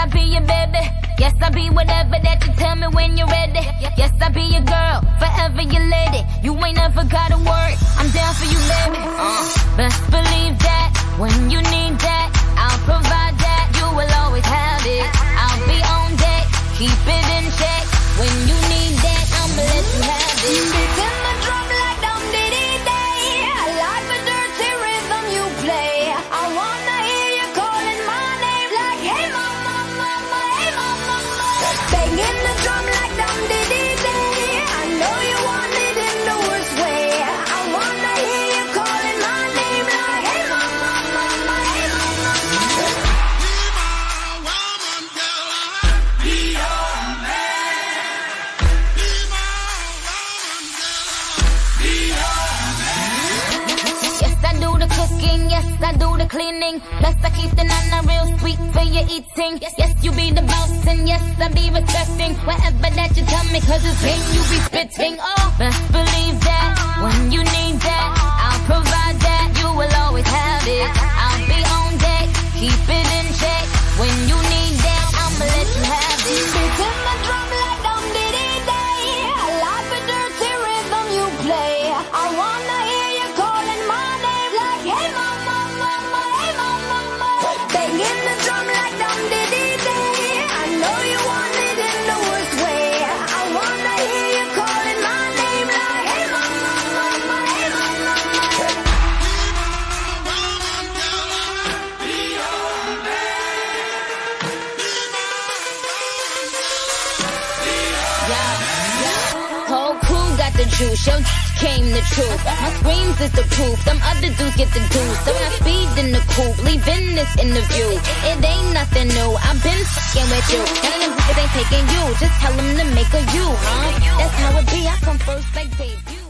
I be your baby. Yes, I be whatever that you tell me when you're ready. Yes, I be your girl, forever your lady. You ain't never gotta worry, I'm down for you, baby. Best believe that, when you need that, I'll provide that. You will always have it. I'll be on deck, keep it in check. When you need that, I'ma let you have it. Beating the drum like dum diddy day. I like the dirty rhythm you play. I wanna hear you calling my name like, hey mama, mama, hey mama, mama. Banging the drum like dum diddy day. I know you want it in the worst way. I wanna hear you calling my name like, hey mama, mama, hey mama, mama. Be my woman, girl. Be your man. Be my woman, girl. Be your Yes, I do the cooking, yes, I do the cleaning. Plus I keep the nana real sweet for your eating. Yes, you be the boss and yes, I be respecting whatever that you tell me, cause it's game you be spitting. Oh, best believe that, when you need that, I'll provide that. You will always have it. I'll be on deck, keep it in check. When you need that, I'ma let you have it. Beating the drum like dum diddy day. I like the dirty rhythm you play. I wanna hear you calling my name like, hey mama, mama, hey mama, mama. Banging the drum like dum diddy day. I know you want it in the worst way. I wanna hear you calling my name like, hey mama, mama, hey mama, mama. woman, girl. Be your Whole crew got the juice, yo came the truth. My screams is the proof, them other dudes get the deuce. So when I speed in the coupe, leaving this interview, it ain't nothing new, I've been f***ing with you. None of them niggas ain't taking you, just tell them to make a you, huh? That's how it be, I come first like debut.